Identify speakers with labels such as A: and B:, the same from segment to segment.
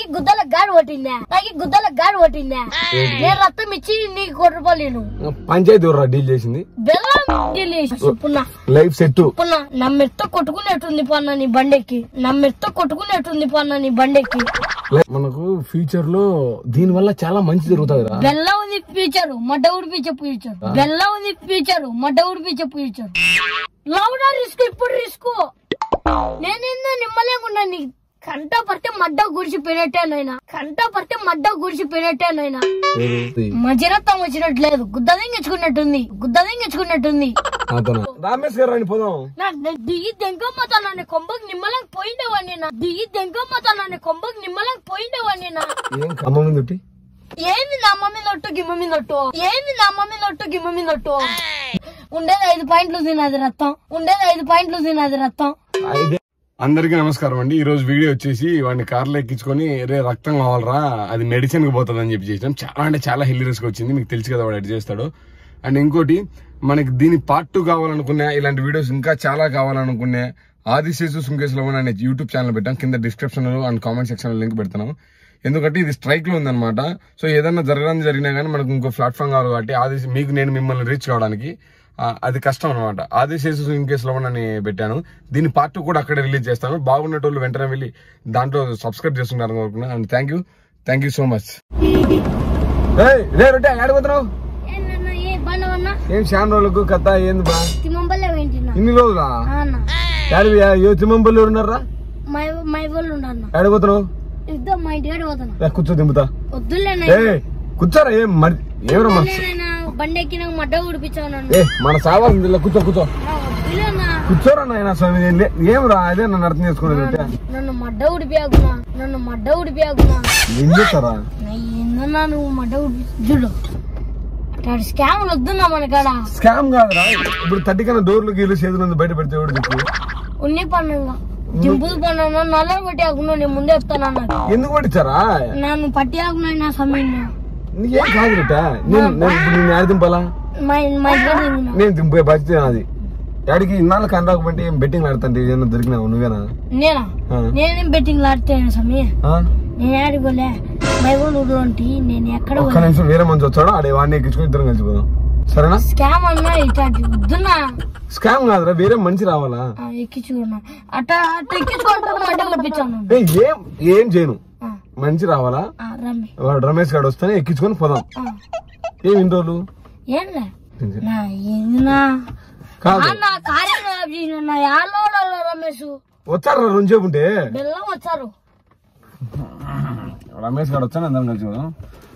A: గుద్దల గాడి కొట్టిందా నేను రక్తం ఇచ్చి నీకు 1 రూపాయలు నేను
B: పంచాయతీ డీల్ చేసింది
A: బెల్లం డీల్ చేసి
B: లైఫ్ సెట్
A: నా మెత్త కొట్టుకునేట్టుంది పన్న నీ బండెక్కి
B: మనకు ఫ్యూచర్ లో దీని వల్ల చాలా మంచి జరుగుతుంది.
A: బెల్లం ఉంది ఫ్యూచర్ మడ్డ ఉడిపించే ఫ్యూచర్ లౌడా రిస్క్ ఇప్పుడు రిస్క్ నేనేందో నిమ్మలేకుండా నీ కంట పడితే మడ్డ గుడిచిపోయినట్టేనైనా మధ్యరత్తం వచ్చినట్లేదు గుద్దదించుకున్నట్టుంది
B: రామేష్ గారు అని పోదాం.
A: దిగి దెంకమ్మతా నన్ను కొంబకు నిమ్మలకు పోయిండేవాడిని ఏంది నా అమ్మ మీద ఒట్టు గిమ్మ మీద ఒట్టు ఉండేది 5 పాయింట్లు తినది రక్తం
B: అందరికీ నమస్కారం అండి. ఈ రోజు వీడియో వచ్చేసి వాడిని కార్లో ఎక్కించుకొని రే రక్తం కావాలరా అది మెడిసిన్ కి పోతుంది అని చెప్పి చేసినాం. చాలా హిల్లరీస్ గా వచ్చింది, మీకు తెలుసు కదా వాడు ఎడ్ చేస్తాడు. అండ్ ఇంకోటి మనకి దీని పార్ట్ 2 కావాలనుకున్నా, ఇలాంటి వీడియోస్ ఇంకా చాలా కావాలనుకున్నా ఆదిశేషు సుంకేశ్ లవన్ అనే యూట్యూబ్ ఛానల్ పెట్టాం. కింద డిస్క్రిప్షన్ లో అండ్ కామెంట్ సెక్షన్ లో లింక్ పెడతాను. ఎందుకంటే ఇది స్ట్రైక్ లో ఉందన్నమాట. సో ఏదన్నా జరిగినా కానీ మనకు ఇంకో ప్లాట్ఫామ్ కావాలి కాబట్టి మీకు నేను మిమ్మల్ని రీచ్ కావడానికి అది కష్టం అనమాట. ఆదిశేషు సుంకేశ్ లవన్ అని పెట్టాను. దీని పార్ట్ 2 కూడా అక్కడే రిలీజ్ చేస్తాను. బాగున్నటోళ్ళు వెంటనే వెళ్ళి దాంట్లో సబ్స్క్రైబ్ చేస్తున్నారు అనుకుంటున్నా. And thank you so much. ఆడిపోతున్నావు ఏం చాలా రోజులకు కథ ఏంది బా ఇన్ని రోజులా తిమ్మంపల్లి ఉన్నారా ఆడిపోతున్నావు కూర్చో దింపుతా కూర్చోరా ఏం మరి ఏమరా
A: బండెక్కి మడ్డ ఉడిపించాను
B: మన సావాల్సింది కూర్చోరా నాయన స్వామి ఏం రా అదే నన్ను అర్థం చేసుకునేది.
A: నన్ను మడ్డ ఉడిపియాకున్నా
B: ఏం చేస్తారా
A: ఏందన్నా నువ్వు మడ్డ చూడు స్కామ్ వద్దున్నా మనకాడ
B: స్కామ్ కాదురా. ఇప్పుడు 30 కన్నా డోర్లు గీలు చేతులు బయట పెడితే
A: ఉన్ని పండుగ దింపులు పండుగ నల్ల పట్టి ఆకున్నా నేను ముందే చెప్తాను.
B: ఎందుకు పట్టించారా
A: నన్ను పట్టి ఆకున్నా నా సమయం
B: నీకేం కాదుట నేను ఆడ దింపాలా నేను దింపే బాధ్యత అది. డాడీకి ఇన్నాళ్ళు కనరాకపోతే ఏం బెట్టింగ్ ఆడుతుంటే ఏమన్నా దొరికినావు నువ్వేనా?
A: నేనేం బెట్టింగ్ ఆడుతాను సమయం నేను ఆడుకోలే నేను ఎక్కడ
B: ఒక్క నిమిషం వేరే మంచి వచ్చాడు ఆడే వాడిని ఎక్కించుకొని ఇద్దరం కలిసిపోదాం సరేనా?
A: స్కామ్ అన్నా ఇట్లా
B: స్కామ్ కాదురా వేరే మంచి రావాలా
A: ఎక్కించుకున్నా అట్లా ఎక్కించుకుంటాను
B: ఏం చేయను మంచి రావాలా. వాడు రమేష్ గారు వస్తేనే ఎక్కించుకొని పోదాం. ఏం ఇన్ని రోజులు
A: రమేష్
B: వచ్చారు రెండుసేపు ఉంటే
A: బెల్లం వచ్చారు
B: రమేష్ గారు వచ్చాను అందరం కలిసి పోదాం.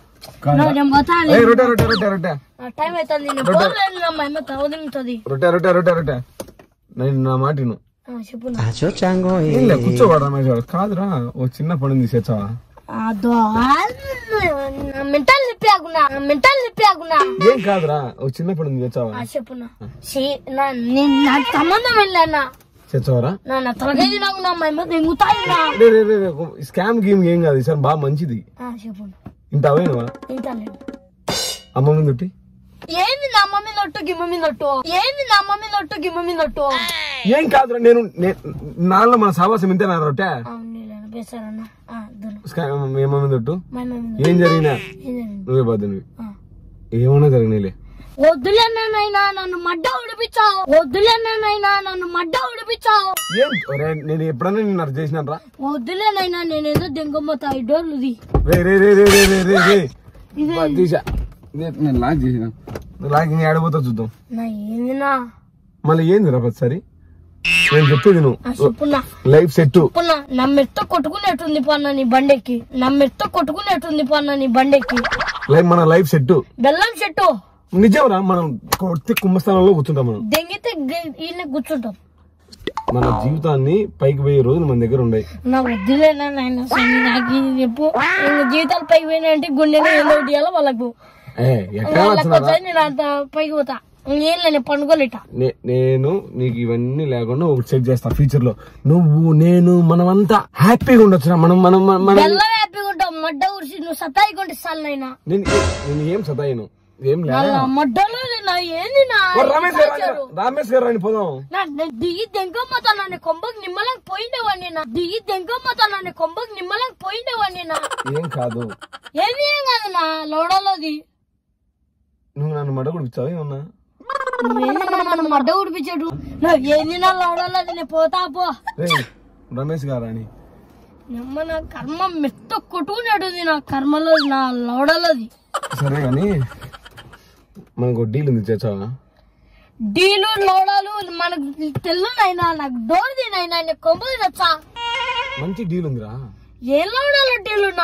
B: నా మాట కూర్చోవాడు రమేష్ గారు కాదురా ఓ చిన్న పని తీసేచ్చావా ఏం కాదురా ఓ చిన్న పని తెచ్చావా
A: సంబంధం వెళ్ళానా
B: తెచ్చావరా స్కామ్ గేమ్ ఏం కాదు సార్ బాగా మంచిది. ఇంటావేనువా అమ్మ మీద
A: ఏంది నా అమ్మ మీద ఒట్టు గిమ్మ మీద ఒట్టు
B: ఏం కాదురా నేను నాలో మన సావాసం ఇంతేనా రొట్టె ఏమ మీద ఒట్టు ఏం జరిగినా నువ్వే బాధ్యునివి ఏమన్నా జరిగినాయిలే.
A: వద్దులేనైనా నన్ను మడ్డ ఉడిపించావు
B: నేను ఎప్పుడన్నా నిన్ను అర్థం చేసినా రా
A: వద్దులేనైనా నేనేదో దెంగమ్మతా డోర్లుది
B: నేను లాక్ చేసిన లాక్ ఆడిపోతా చూద్దాం
A: ఏందినా
B: మళ్ళీ ఏంది రా సరి నేను చెప్పేది నువ్వు లైఫ్ సెట్
A: నా మెత్త కొట్టుకునేట్టుంది పన్న నీ బండెక్కి
B: మన లైఫ్ సెట్
A: బెల్లం చెట్టు
B: నిజం రా. మనం కొట్టి కుంభస్థానంలో కూర్చుంటాం, మనం
A: దెంగితే కూర్చుంటాం.
B: మన జీవితాన్ని పైకి పోయే రోజులు మన దగ్గర ఉన్నాయి.
A: నా వద్దులేనా నాయన చెప్పు జీవితాలు పైకి పోయినా అంటే గుండెలో ఏదో ఇవ్వాలి వాళ్ళకు పైకి పోతా ఏం పండుగలేట.
B: నేను నీకు ఇవన్నీ లేకుండా ఒకటి చెక్ చేస్తా ఫ్యూచర్ లో నువ్వు నేను మనమంతా హ్యాపీగా ఉండొచ్చు. మనం హ్యాపీగా
A: ఉంటాం. మడ్డ ఊరిసి నువ్వు సతాయికుంటే సార్ నైనా
B: నేను ఏం సతాయిను ఏం లేదు
A: మడ్డలో ఏంది
B: రమేష్ గారు అని పోదాం.
A: దిగి దెంకమ్మతా నన్ను కొంబకు నిమ్మలకు పోయిండేవాడిని నా దిగి దెంకమ్మతా నన్ను కొంబకు నిమ్మలకు పోయిండేవాడిని నా.
B: ఏం కాదు
A: ఏది ఏం కాదు నా లోడలోది.
B: నువ్వు నన్ను మడ్డ కుడిపించావు ఏమన్నా?
A: నన్ను మడ్డ కుడిపించాడు ఏంది నా లోడలోది. నేను పోతా పో.
B: రమేష్ గారు అని
A: నా కర్మ మెత్త కొట్టుకునేది నా కర్మలో నా లోడలోది.
B: సరే గాని మనకు డీల్ ఉంది చేసావా?
A: డీలు లోడాలు మనకు తెల్లునైనా నాకు డోర్దినైనా కొంపది నచ్చా.
B: మంచి డీల్ ఉందిరా.
A: ఏ లోడాలు డీలున్నా?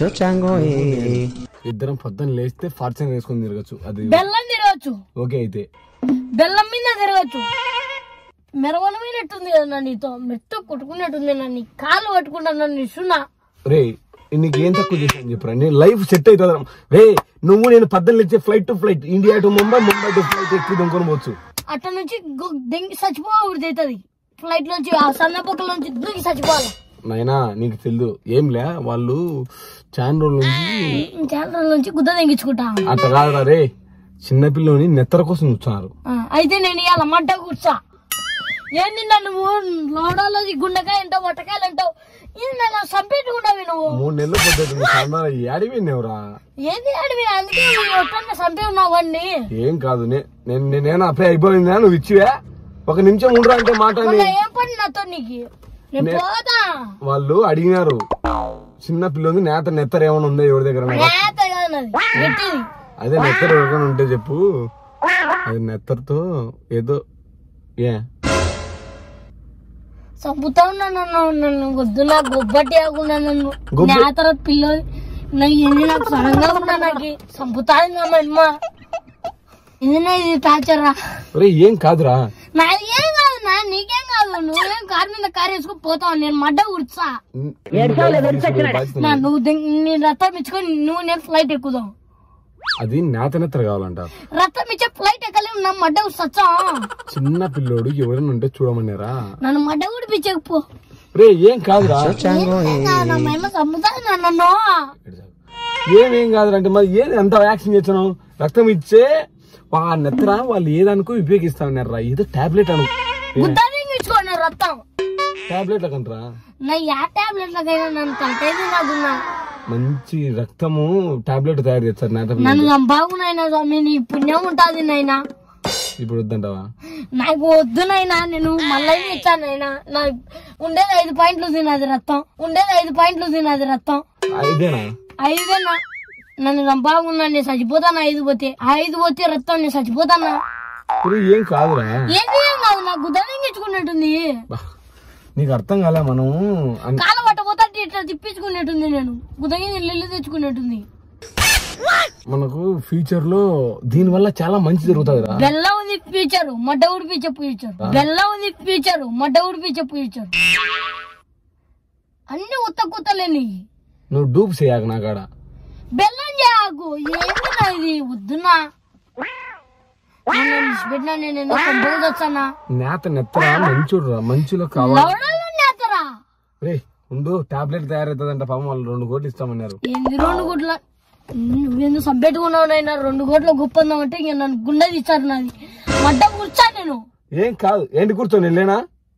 B: ఇద్దరం పొద్దున్న లేస్తే ఫార్చునర్ వేసుకొని తిరగచ్చు. అది
A: బెల్లం తిరగచ్చు.
B: ఓకే అయితే
A: బెల్లం మీద తిరగచ్చు. మెరవనమైనట్టుంది కదా నీతో మెత్త కొట్టుకున్నట్టుంది. నన్ను కాలు పట్టుకుంటా నన్ను ఇస్తున్నా.
B: రే నీకు ఏం తక్కువ చేసాను చెప్పరా? నేను లైఫ్ సెట్ అవుతుంది రే. నువ్వు నేను 14 ఇచ్చే flight to flight India to Mumbai, Mumbai to flight ఎక్కి దొంగకొని పోవచ్చు.
A: అట్ట నుంచి దెంగి చచ్చిపోవద్దు అవుతుంది. ఫ్లైట్ నుంచి ఆ సన్నపక్కల నుంచి దూకి చచ్చిపోవాలి.
B: నాయనా నీకు తెలియదు ఏంలే, వాళ్ళు చాలా రోజుల
A: నుంచి గుద్ద తెంగించుకుంటా.
B: అట్లా కాదురా రే, చిన్నపిల్లని నెత్తర కోసం కూర్చున్నారు.
A: అయితే నేను ఇవాళ మడ్డ కూర్చా. ఏంది నువ్వు లోడాలోది గుండెకాయ అంటావు, వట్టకాయలు అంటావు. ఇది నన్ను చంపేట్టుకున్నావు నువ్వు.
B: 3 నెలలు పొద్దు అడివినేవరా?
A: ఏంది అడివి? అందుకే చంపే ఉన్నావు అన్ని.
B: ఏం కాదు నేను అప్పుడే అయిపోయిందా? నువ్వు ఇచ్చివే 1 నిమిషం ఉండరా అంటే మాట.
A: ఏం పని నాతో నీకు? పోతా.
B: వాళ్ళు అడిగినారు చిన్న పిల్లలు నెత్తర ఏమైనా ఉందా ఎవరి దగ్గర? అదే నెత్తర ఎవరికైనా ఉంటే చెప్పు. అది నెత్తరతో ఏదో
A: చంపుతా ఉన్నా నన్ను వద్దు. నాకు గొబ్బట్టి ఆకుండా నన్ను నేతర పిల్లలు నాకు సడన్గా ఉన్నా. నాకు చంపుతా మా అమ్మ. ఇది టార్చరా?
B: ఏం కాదురా.
A: నాది ఏం కాదు నా, నీకేం కాదు. నువ్వేం కారు మీద కారు వేసుకుని పోతావు. నేను మడ్డ ఉడ్చా. నువ్వు నీ రథం ఇచ్చుకొని నువ్వు నేను ఫ్లైట్ ఎక్కుదాం.
B: అది నేతనెత్తర కావాలంట.
A: రథం ఇచ్చే ఫ్లైట్ ఎక్కలేము. నా మడ్డ సచ్చా.
B: చిన్న పిల్లోడు ఎవరైనా ఉంటే చూడమన్నారా?
A: నన్ను మడ్డ ఉడిపించకపో.
B: రే ఏం కాదురా.
A: చంపుతా నన్ను.
B: ఏమేం కాదురా అంటే మరి ఏది ఎంత యాక్షన్ చేస్తున్నావు? రక్తం ఇచ్చే నెత్తర వాళ్ళు ఏదనుకో ఉపయోగిస్తా ఉన్నారా? ఏదో టాబ్లెట్ అను
A: రక్తం
B: టాబ్లెట్ కంటరా? మంచి రక్తము టాబ్లెట్ తయారు చేస్తారు.
A: నన్ను బాగునైనా స్వామి నీ పుణ్యం ఉంటుంది నైనా.
B: ఇప్పుడు వద్దంటావా?
A: నాకు వద్దు నైనా. నేను మళ్ళీ ఇచ్చానైనా. నాకు ఉండేది 5 పాయింట్లు తినది రక్తం. ఉండేది 5 పాయింట్లు తినది రక్తం. 5 నన్ను చంపాగున్నా. నేను చచ్చిపోతాను. 5 పోతే 5 పోతే రక్తం నేను చచ్చిపోతానా?
B: ఏం కాదురా.
A: ఏం కాదు. నాకు గుద్దగించుకున్నట్టుంది.
B: నీకు అర్థం కాలే. మనం
A: కాలు పట్టపోతా ఇట్లా తిప్పించుకున్నట్టుంది. నేను గుద్దగి ఇల్లు తెచ్చుకున్నట్టుంది.
B: మనకు ఫ్యూచర్ లో దీని వల్ల చాలా మంచి జరుగుతుంది.
A: బెల్లం ఉంది ఫ్యూచర్, మడ్డ ఉడిపించే ఫ్యూచర్. బెల్లం ఉంది ఫ్యూచర్, మడ్డ ఉడిపించే ఫ్యూచర్. అన్ని ఉత్తలేని
B: నువ్వు డూప్ చేయకు నా కాడ.
A: బెల్లం చేయకు. ఏంటన్నా ఇది? వద్దున్నా. పెట్టినా నేను ఎందుకు వచ్చానా?
B: నేత నెత్తరా మంచురా. మంచులో కావాలి. రే ఉండు, టాబ్లెట్ తయారవుతుందంట. పాపం వాళ్ళు 2 కోట్లు ఇస్తామన్నారు.
A: ఏంది 2 కోట్ల? నువ్వెందుకు సంపెట్టుకున్నావు నైనా? 2 కోట్ల గొప్పందాం అంటే ఇంక నన్ను గుండెది ఇచ్చారు. నాది మడ్డ కూర్చా. నేను
B: ఏం కాదు. ఏంటి కూర్చోని వెళ్ళేనా?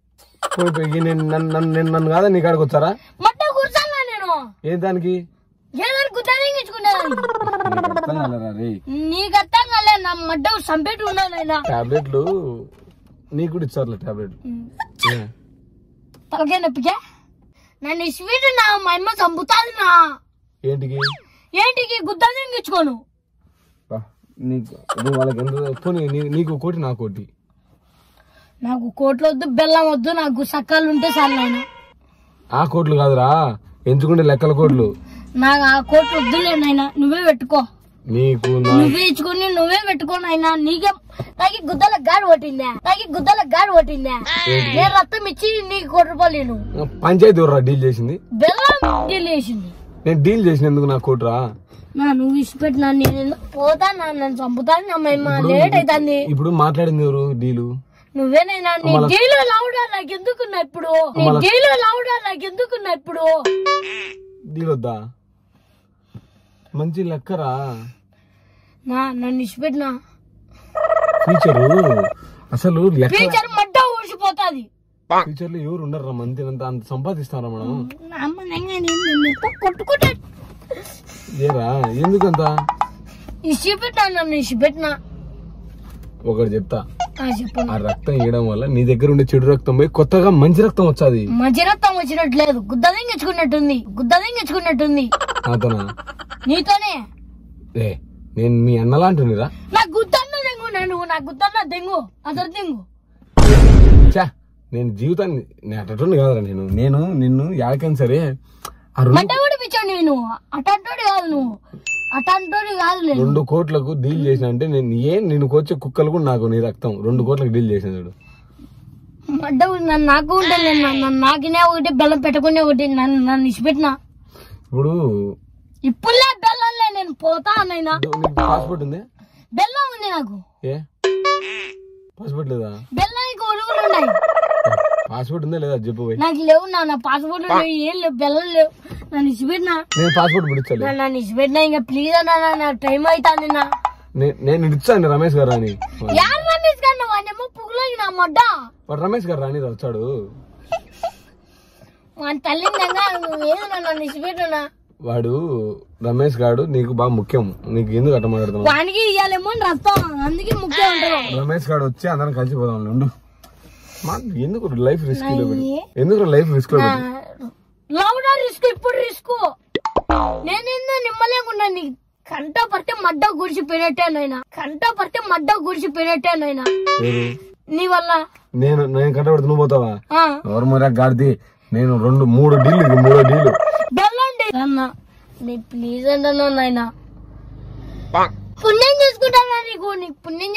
B: నన్ను కాదా నీ కాడికి వచ్చారా?
A: మడ్డ కూర్చానా నేను?
B: ఏ దానికి?
A: నీకు అర్థం కాలే. నా మడ్డ సంపెట్టుకున్నానైనా.
B: టాబ్లెట్లు నీకు కూడా ఇచ్చారులే టాబ్లెట్.
A: తలకే నొప్పికే నన్ను స్వీట్ నా మా అమ్మ చంపుతాది నా.
B: ఏంటికి?
A: ఏంటికి? గుద్ద తెంగించుకోను.
B: వాళ్ళకి ఎంత? నీకు 1 కోటి నాకు 1 కోటి.
A: నాకు కోట్లు వద్దు, బెల్లం వద్దు. నాకు సక్కాలు ఉంటే చాలు నాయన.
B: ఆ కోట్లు కాదురా, ఎంచుకుంటే లెక్కల కోట్లు.
A: నాకు ఆ కోట్లు వద్దులే నాయనా. నువ్వే పెట్టుకో.
B: నీకు
A: నువ్వే ఇచ్చుకొని నువ్వే పెట్టుకో నాయనా. నీకే నాకు గుద్దల గాడి పట్టిందా? నేను రక్తం ఇచ్చి నీకు 1 కోటి రూపాయలు.
B: పంచాయతీ డీల్ చేసింది.
A: బెల్లం డీల్ చేసింది.
B: నేను డీల్ చేసినందుకు నాకు 1 కోటి రా.
A: నువ్వు ఇచ్చిపెట్టినా నేను పోతా. నన్ను చంపుతాను. అమ్మాయి లేట్ అవుతుంది.
B: ఇప్పుడు మాట్లాడింది ఎవరు? డీలు
A: నువ్వేనైనా. నీ డీలు లౌడా నాకు ఎందుకున్నా ఇప్పుడు?
B: డీల్ వద్దా? మంచి లెక్కరా.
A: నన్ను ఇచ్చిపెట్టినా
B: ఫ్యూచర్ అసలు
A: ఫ్యూచర్ మడ్డ ఊసిపోతాది.
B: ఫ్యూచర్ లో ఎవరు ఉండరు మంది అంత సంపాదిస్తారా మనం?
A: కొట్టుకుంటా
B: ఏరా ఎందుకంత
A: ఇచ్చిపెట్టినా నన్ను ఇచ్చిపెట్టినా.
B: ఒకటి చెప్తా,
A: చెప్పండి.
B: ఆ రక్తం వేయడం వల్ల నీ దగ్గర ఉండే చెడు రక్తం పోయి కొత్తగా మంచి రక్తం వచ్చాది.
A: మంచి రక్తం వచ్చినట్టు లేదు, గుద్దదించుకున్నట్టుంది.
B: నాతోనా?
A: నీతోనే.
B: నేను మీ అన్నలా అంటున్నారా?
A: నాకు గుద్దన్న దెంగు, నాకు గుద్దన్న దెంగు, అతను దెంగు.
B: చా నేను జీవితాన్ని నేను అటోని కాదురా. నేను నిన్ను యాడికైనా సరే
A: మంట కూడా పిచ్చాడు. నేను అటంటోడి కాదు, నువ్వు అటంటోడి కాదు.
B: 2 కోట్లకు డీల్ చేసిన అంటే నేను వచ్చే కుక్కలు కూడా నాకు నీ రక్తం 2 కోట్లకు డీల్ చేసిన చూడు.
A: మడ్డ నాకు ఉంటుంది. నాకినే ఒకటి బెల్లం పెట్టుకునే ఒకటి నన్ను ఇచ్చిపెట్టినా. ఇప్పుడు బెల్లంలే నేను పోతా అన్నైనా.
B: పాస్పోర్ట్ ఉంది?
A: బెల్లం ఉంది నాకు.
B: పాస్పోర్ట్ లేదా?
A: బెల్లానికి ఒడుగులు ఉన్నాయి.
B: పాస్పోర్ట్ ఉందా లేదా చెప్పు.
A: నాకు లేవు నా పాస్పోర్ట్ ఏం లేవు, బెల్లం లేవు. నన్ను ఇచ్చిపెట్టినా.
B: నేను పాస్పోర్ట్ పిడిచాలి.
A: నన్ను ఇచ్చిపెట్టినా. ఇంకా ప్లీజ్ అన్నా, నాకు టైం అవుతుంది.
B: నేను ఇచ్చాను రమేష్ గారు రాని.
A: యారు రమేష్ గారు? వాడేమో పువ్వులోకి నా మొడ్డ.
B: వాడు రమేష్ గారు రాని వచ్చాడు.
A: వాడి తల్లి ఏదో నన్ను ఇచ్చిపెట్టున్నా.
B: వాడు రమేష్ గారు నీకు బాగా ముఖ్యం. నీకు ఎందుకు అట్ట మాట్లాడుతున్నావు?
A: వానికి ఇయ్యాలేమో రక్తం, అందుకే ముఖ్యం ఉంటారు.
B: రమేష్ గారు వచ్చి అందరం కలిసిపోదాం. ఉండు, ఎందుకు లైఫ్ రిస్క్ లో లైఫ్ రిస్క్ లో
A: లౌడా రిస్క్. ఇప్పుడు రిస్క్ నేనేందో నిమ్మలేకుండా నీ కంట పడితే మడ్డ గుడిచిపోయినట్టేనైనా నీ వల్ల.
B: నేను కంటపడితే నువ్వు పోతావా? ఎవరు మరి గాడిది? నేను 3 డీలు
A: బెల్లండి అన్న. నీ ప్లీజ్ అన్నా నాయనా. పుణ్యం చేసుకుంటానా నీకు పుణ్యం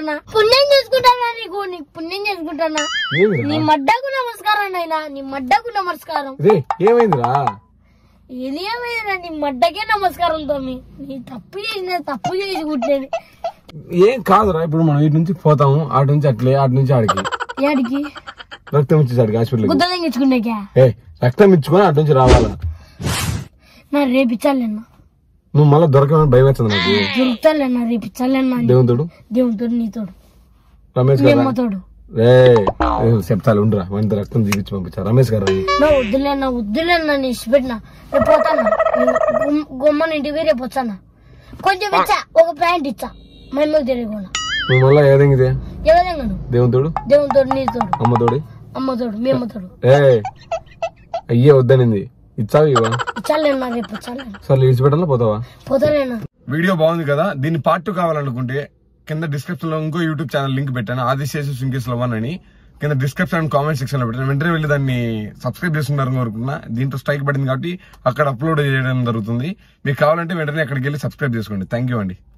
A: చేసుకుంటానా. నీ మడ్డకు నమస్కారం అయినా, నీ మడ్డకు నమస్కారం.
B: ఏమైందిరా?
A: ఇది ఏమైందిరా? నీ మడ్డకే నమస్కారం. తమ్మి నీ తప్పు చేసి కుట్టేది
B: ఏం కాదురా. ఇప్పుడు మనం ఇటు నుంచి పోతాము, అటు నుంచి అట్లే, అటు నుంచి ఆడికి రక్తం ఇచ్చేసాడు హాస్పిటల్.
A: గుద్ద తెంగించుకున్నాక
B: రక్తం ఇచ్చుకొని అటు నుంచి రావాలా?
A: నా రేపిచ్చాలేనా?
B: నువ్వు మళ్ళీ దొరకమని భయం వేస్తుంది నాకు.
A: దొరుకుతాలేనా? రేపిచ్చాలేనా?
B: దేవుతోడు
A: నీతోడు
B: రమేష్ గారు
A: తోడు
B: చెప్తాను. ఉండరా వంట రక్తం తీపిచ్చి పంపించారు రమేష్ గారు.
A: వద్దులేనా నీ ఇచ్చిపెట్టినా. రేపు పోతానా గొమ్మని ఇంటికి. రేపు వచ్చానా కొంచెం ఇచ్చా, ఒక ప్యాంట్ ఇచ్చా. మమ్మల్ని తెలియకుండా
B: నువ్వు మళ్ళా ఏదైంది?
A: ఎవరెంగను?
B: దేవుతోడు
A: నీతోడు, అమ్మతోడు, మీ అమ్మతోడు.
B: అయ్యే వద్దనింది ఇచ్చావు ఇవా?
A: ఇచ్చాలేనా? రేపు ఇచ్చాలేనా?
B: సరే ఇచ్చిపెట్టాలా పోతావా?
A: పోతాలేనా? వీడియో
B: బాగుంది కదా. దీన్ని పార్ట్ 2 కావాలనుకుంటే కింద డిస్క్రిప్షన్ లో ఇంకో యూట్యూబ్ ఛానల్ లింక్ పెట్టాను, ఆదిశేషు సుంకేశ్ లవన్ అని. కింద డిస్క్రిప్షన్ అండ్ కామెంట్ సెక్షన్ లో పెట్టాను. వెంటనే వెళ్ళి దాన్ని సబ్స్క్రైబ్ చేస్తున్నారని కోరుకున్నా. దీంట్లో స్ట్రైక్ పడింది కాబట్టి అక్కడ అప్లోడ్ చేయడం జరుగుతుంది. మీకు కావాలంటే వెంటనే అక్కడికి వెళ్ళి సబ్స్క్రైబ్ చేసుకోండి. థ్యాంక్ యూ అండి.